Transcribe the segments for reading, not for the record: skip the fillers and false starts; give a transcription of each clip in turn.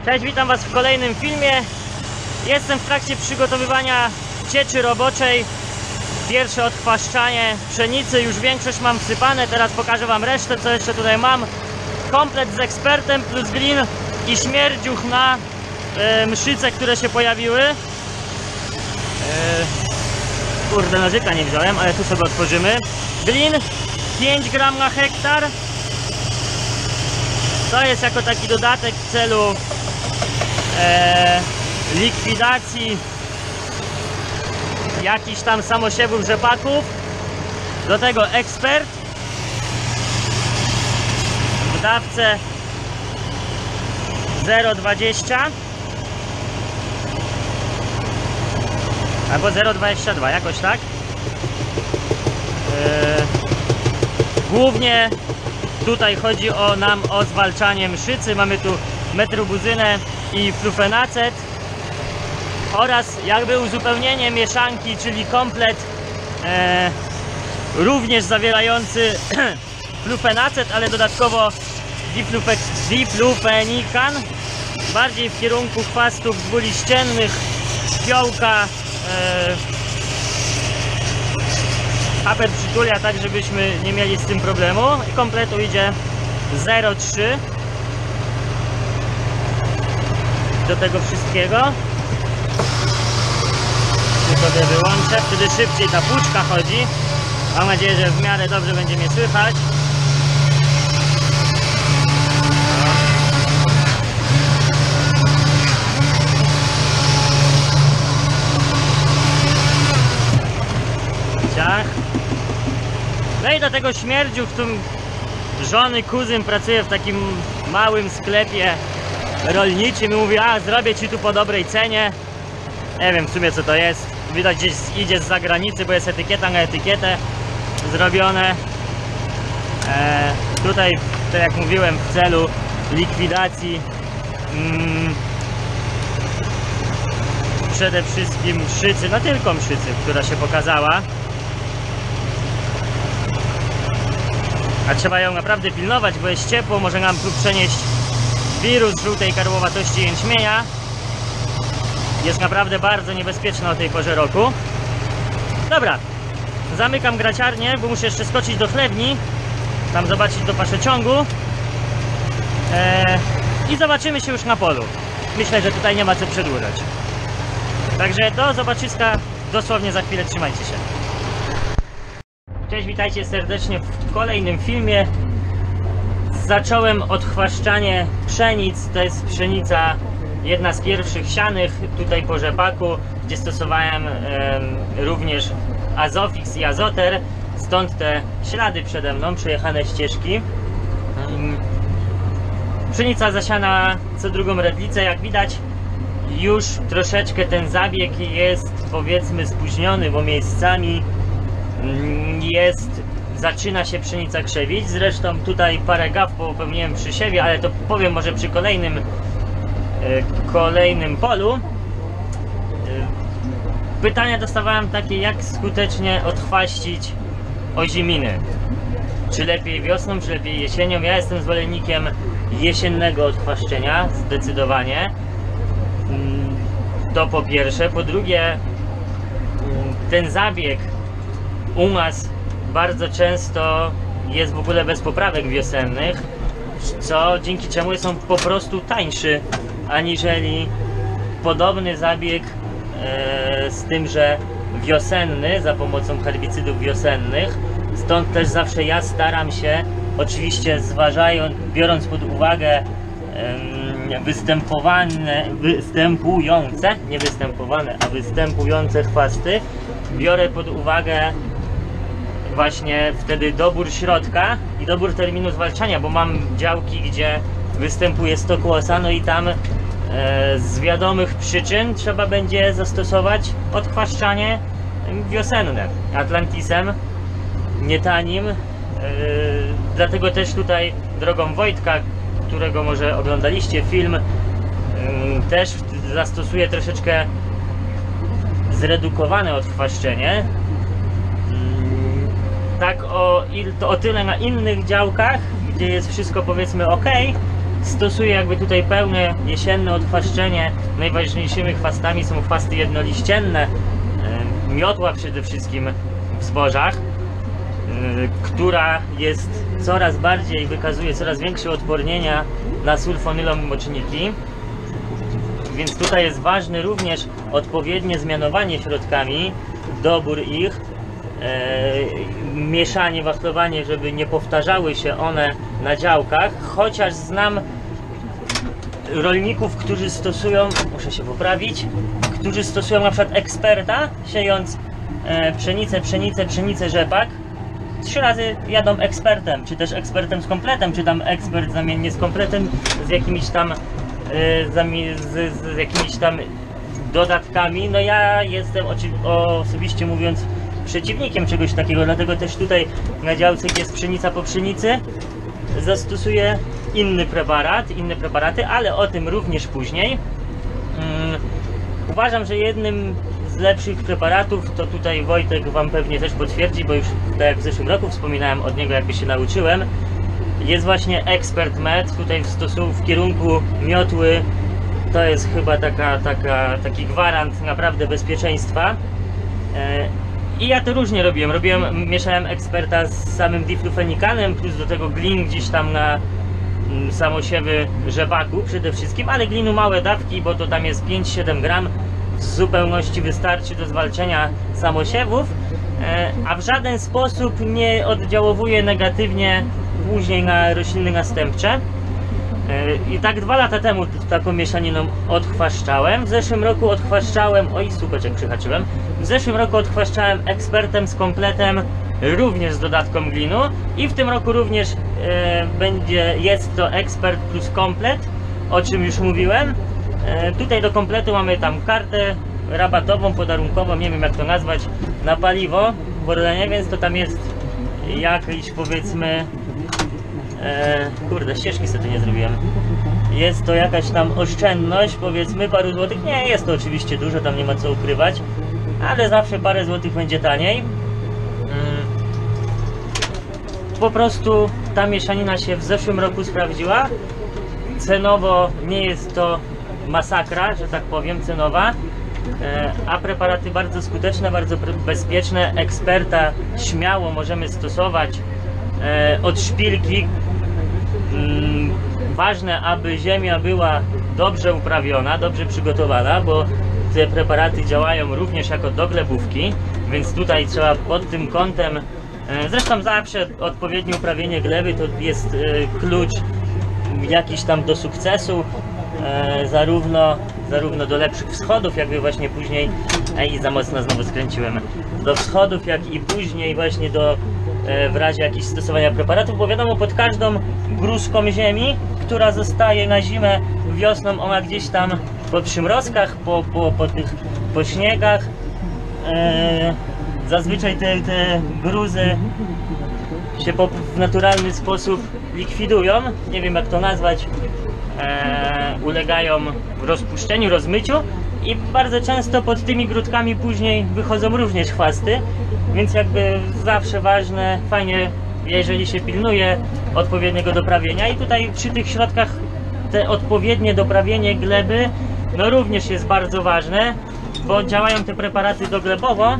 Cześć, witam Was w kolejnym filmie. Jestem w trakcie przygotowywania cieczy roboczej. Pierwsze odchwaszczanie pszenicy, już większość mam wsypane. Teraz pokażę Wam resztę, co jeszcze tutaj mam. Komplet z ekspertem plus glin i śmierdziuch na mszyce, które się pojawiły. Kurde, nożyka nie wziąłem, ale tu sobie otworzymy. Glin 5 gram na hektar. To jest jako taki dodatek w celu likwidacji jakichś tam samosiewów rzepaków. Do tego ekspert w dawce 0,20 albo 0,22, jakoś tak. Głównie tutaj chodzi nam o zwalczanie mszycy. Mamy tu metrobuzynę i flufenacet oraz jakby uzupełnienie mieszanki, czyli komplet również zawierający flufenacet, ale dodatkowo diflufenikan, bardziej w kierunku chwastów dwuliściennych, fiołka, apet przytulia, tak żebyśmy nie mieli z tym problemu. I kompletu idzie 0,3 do tego wszystkiego. Tu sobie wyłączę, wtedy szybciej ta płuczka chodzi. Mam nadzieję, że w miarę dobrze będzie mnie słychać. Ciach. No i do tego śmierdziu, w którym żony kuzyn pracuje w takim małym sklepie rolniczym i mówi: a zrobię ci tu po dobrej cenie. Nie wiem w sumie co to jest. Widać gdzieś idzie z zagranicy, bo jest etykieta na etykietę zrobione. Tutaj, tak jak mówiłem, w celu likwidacji przede wszystkim mszycy, no tylko mszycy, która się pokazała. A trzeba ją naprawdę pilnować, bo jest ciepło, może nam tu przenieść wirus żółtej karłowatości jęczmienia. Jest naprawdę bardzo niebezpieczna o tej porze roku. Dobra, zamykam graciarnię, bo muszę jeszcze skoczyć do chlewni, tam zobaczyć do paszeciągu i zobaczymy się już na polu. Myślę, że tutaj nie ma co przedłużać. Także do zobaczyska dosłownie za chwilę, trzymajcie się. Cześć, witajcie serdecznie w kolejnym filmie. Zacząłem odchwaszczanie pszenic. To jest pszenica jedna z pierwszych sianych tutaj po rzepaku, gdzie stosowałem również Azofix i Azoter. Stąd te ślady przede mną, przejechane ścieżki. Pszenica zasiana co drugą redlicę. Jak widać, już troszeczkę ten zabieg jest, powiedzmy, spóźniony, bo miejscami zaczyna się pszenica krzewić. Zresztą tutaj parę gaf popełniłem przy siewie, ale to powiem może przy kolejnym polu. Pytania dostawałem takie: jak skutecznie odchwaścić oziminy? Czy lepiej wiosną, czy lepiej jesienią? Ja jestem zwolennikiem jesiennego odchwaszczenia, zdecydowanie. To po pierwsze. Po drugie, ten zabieg u nas bardzo często jest w ogóle bez poprawek wiosennych, dzięki czemu są po prostu tańszy aniżeli podobny zabieg, z tym, że wiosenny, za pomocą herbicydów wiosennych. Stąd też zawsze ja staram się, oczywiście biorąc pod uwagę występujące chwasty, biorę pod uwagę właśnie wtedy dobór środka i dobór terminu zwalczania, bo mam działki, gdzie występuje stokłosa, no i tam z wiadomych przyczyn trzeba będzie zastosować odchwaszczanie wiosenne Atlantisem, nie tanim. Dlatego też tutaj drogą Wojtka, którego może oglądaliście film, też zastosuję troszeczkę zredukowane odchwaszczenie. Tak o tyle na innych działkach, gdzie jest wszystko, powiedzmy, ok, stosuję jakby tutaj pełne jesienne odchwaszczenie. Najważniejszymi chwastami są chwasty jednoliścienne, miotła przede wszystkim w zbożach, która jest coraz bardziej, wykazuje coraz większe odpornienia na sulfonylon moczniki. Więc tutaj jest ważne również odpowiednie zmianowanie środkami, dobór ich, mieszanie, wachlowanie, żeby nie powtarzały się one na działkach, chociaż znam rolników, którzy stosują, muszę się poprawić, którzy stosują na przykład eksperta, siejąc pszenicę, rzepak, 3 razy jadą ekspertem, czy też ekspertem z kompletem, czy tam ekspert zamiennie z kompletem, z jakimiś tam z jakimiś tam dodatkami. No ja jestem osobiście mówiąc przeciwnikiem czegoś takiego, dlatego też tutaj na działce, gdzie jest pszenica po pszenicy, zastosuję inne preparaty, ale o tym również później. Uważam, że jednym z lepszych preparatów, to tutaj Wojtek Wam pewnie też potwierdzi, bo już tak jak w zeszłym roku wspominałem od niego, jakby się nauczyłem, jest właśnie Expert Med, tutaj w kierunku miotły. To jest chyba taki gwarant naprawdę bezpieczeństwa. I ja to różnie robiłem. Mieszałem eksperta z samym diflufenikanem, plus do tego glin gdzieś tam na samosiewy rzepaku przede wszystkim, ale glinu małe dawki, bo to tam jest 5-7 gram, w zupełności wystarczy do zwalczenia samosiewów, a w żaden sposób nie oddziałuje negatywnie później na rośliny następcze. I tak 2 lata temu taką mieszaniną odchwaszczałem. W zeszłym roku odchwaszczałem, oj słupeczek przyhaczyłem, w zeszłym roku odchwaszczałem ekspertem z kompletem, również z dodatką glinu, i w tym roku również jest to ekspert plus komplet, o czym już mówiłem. Tutaj do kompletu mamy tam kartę rabatową, podarunkową, nie wiem jak to nazwać, na paliwo w Orlenie, więc to tam jest jakiś, powiedzmy, kurde, ścieżki sobie nie zrobiłem. Jest to jakaś tam oszczędność, powiedzmy, paru złotych. Nie jest to oczywiście dużo, tam nie ma co ukrywać, ale zawsze parę złotych będzie taniej. Po prostu ta mieszanina się w zeszłym roku sprawdziła. Cenowo nie jest to masakra, że tak powiem, cenowa, a preparaty bardzo skuteczne, bardzo bezpieczne. Eksperta śmiało możemy stosować od szpilki. Ważne, aby ziemia była dobrze uprawiona, dobrze przygotowana, bo te preparaty działają również jako doglebówki, więc tutaj trzeba pod tym kątem, zresztą zawsze odpowiednie uprawienie gleby to jest klucz jakiś tam do sukcesu, zarówno do lepszych wschodów, jakby właśnie później, i za mocno znowu skręciłem, do wschodów, jak i później właśnie w razie jakichś stosowania preparatów, bo wiadomo, pod każdą gruzką ziemi, która zostaje na zimę, wiosną ona gdzieś tam po przymrozkach, po śniegach, zazwyczaj te gruzy się w naturalny sposób likwidują, nie wiem jak to nazwać, ulegają rozpuszczeniu, rozmyciu, i bardzo często pod tymi grudkami później wychodzą również chwasty, więc jakby zawsze ważne, fajnie, jeżeli się pilnuje odpowiedniego doprawienia, i tutaj przy tych środkach te odpowiednie doprawienie gleby no również jest bardzo ważne, bo działają te preparaty doglebowo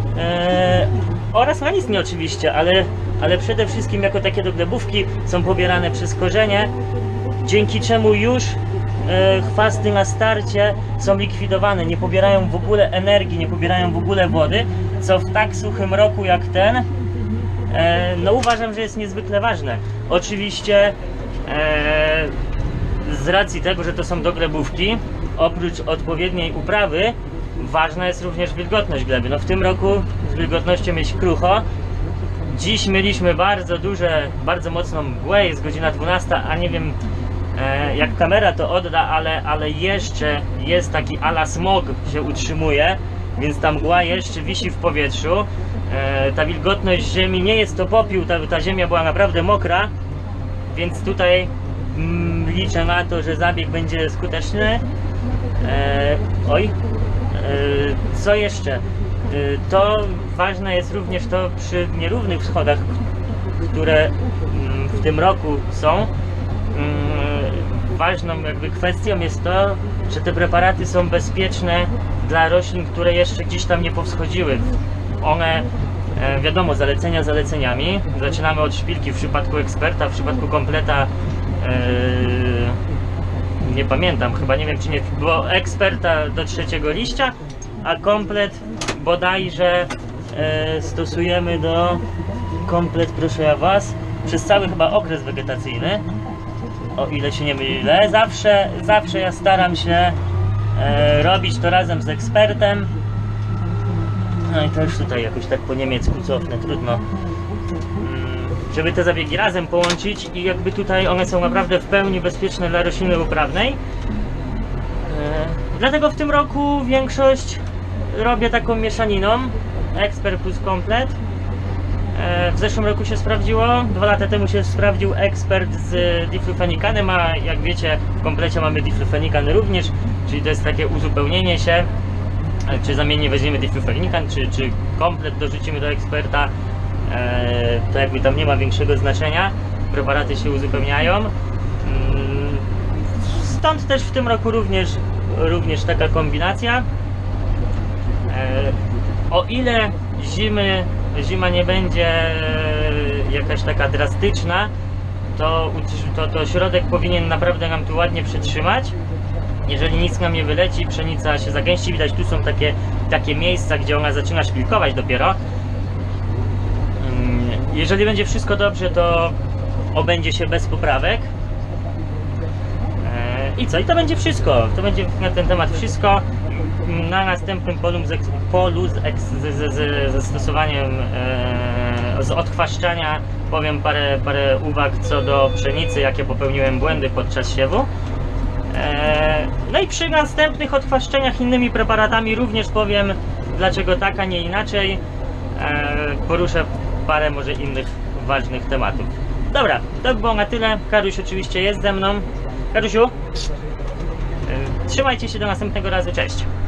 oraz nalistnie oczywiście, ale przede wszystkim jako takie doglebówki są pobierane przez korzenie, dzięki czemu już chwasty na starcie są likwidowane, nie pobierają w ogóle energii, nie pobierają w ogóle wody, co w tak suchym roku jak ten, no uważam, że jest niezwykle ważne. Oczywiście z racji tego, że to są doglebówki, oprócz odpowiedniej uprawy, ważna jest również wilgotność gleby. No w tym roku z wilgotnością jest krucho. Dziś mieliśmy bardzo mocną mgłę, jest godzina 12, a nie wiem jak kamera to odda, ale jeszcze jest taki ala smog się utrzymuje, więc ta mgła jeszcze wisi w powietrzu. Ta wilgotność ziemi, nie jest to popiół, ta ziemia była naprawdę mokra, więc tutaj liczę na to, że zabieg będzie skuteczny. Co jeszcze? To ważne jest również to przy nierównych wschodach, które w tym roku są. ważną jakby kwestią jest to, że te preparaty są bezpieczne dla roślin, które jeszcze gdzieś tam nie powschodziły. One, wiadomo, zalecenia zaleceniami. Zaczynamy od szpilki w przypadku eksperta, w przypadku kompleta nie pamiętam, chyba nie wiem czy nie było eksperta do 3 liścia, a komplet bodajże stosujemy do komplet, proszę ja was, przez cały chyba okres wegetacyjny, o ile się nie mylę. Zawsze ja staram się robić to razem z ekspertem. No i też tutaj jakoś tak po niemiecku cofnę, trudno. Żeby te zabiegi razem połączyć i jakby tutaj one są naprawdę w pełni bezpieczne dla rośliny uprawnej. Dlatego w tym roku większość robię taką mieszaniną ekspert plus komplet. W zeszłym roku się sprawdziło, 2 lata temu się sprawdził ekspert z diflufenikanem, a jak wiecie w komplecie mamy diflufenikan również, czyli to jest takie uzupełnienie się, czy zamiennie weźmiemy diflufenikan, czy komplet dorzucimy do eksperta, to jakby tam nie ma większego znaczenia, preparaty się uzupełniają. Stąd też w tym roku również taka kombinacja. O ile zima nie będzie jakaś taka drastyczna, to środek powinien naprawdę nam tu ładnie przytrzymać. Jeżeli nic nam nie wyleci, pszenica się zagęści, widać tu są takie miejsca, gdzie ona zaczyna szpilkować dopiero. Jeżeli będzie wszystko dobrze, to obędzie się bez poprawek. I co? I to będzie wszystko. To będzie na ten temat wszystko. Na następnym polu z zastosowaniem z odchwaszczania powiem parę uwag co do pszenicy, jakie popełniłem błędy podczas siewu. No i przy następnych odchwaszczeniach innymi preparatami również powiem, dlaczego tak, a nie inaczej. Poruszę parę może innych ważnych tematów. Dobra, to by było na tyle. Karuś oczywiście jest ze mną. Karusiu, trzymajcie się do następnego razu, cześć!